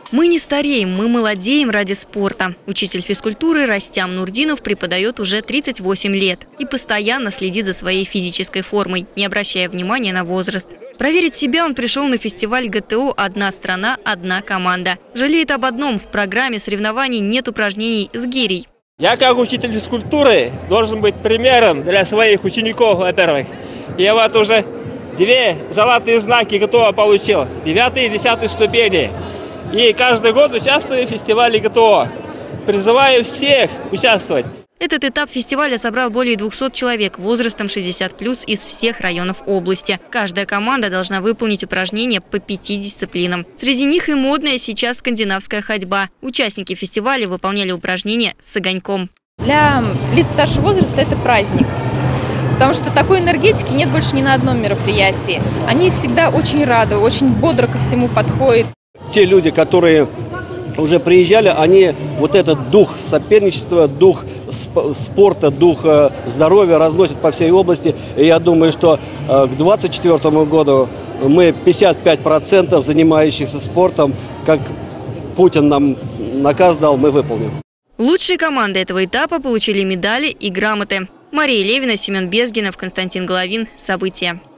Мы не стареем, мы молодеем ради спорта. Учитель физкультуры Растям Нурдинов преподает уже 38 лет и постоянно следит за своей физической формой, не обращая внимания на возраст. Проверить себя он пришел на фестиваль ГТО «Одна страна, одна команда». Жалеет об одном – в программе соревнований нет упражнений с гирей. Я как учитель физкультуры должен быть примером для своих учеников, во-первых. Я вот уже 2 золотые знаки ГТО получил, 9 и 10 ступени. И каждый год участвую в фестивале ГТО. Призываю всех участвовать. Этот этап фестиваля собрал более 200 человек возрастом 60+ из всех районов области. Каждая команда должна выполнить упражнения по 5 дисциплинам. Среди них и модная сейчас скандинавская ходьба. Участники фестиваля выполняли упражнения с огоньком. Для лиц старшего возраста это праздник. Потому что такой энергетики нет больше ни на одном мероприятии. Они всегда очень рады, очень бодро ко всему подходят. Те люди, которые уже приезжали, они вот этот дух соперничества, дух спорта, дух здоровья разносят по всей области. И я думаю, что к 2024 году мы 55% занимающихся спортом, как Путин нам наказ дал, мы выполним. Лучшие команды этого этапа получили медали и грамоты. Мария Левина, Семен Безгинов, Константин Головин. События.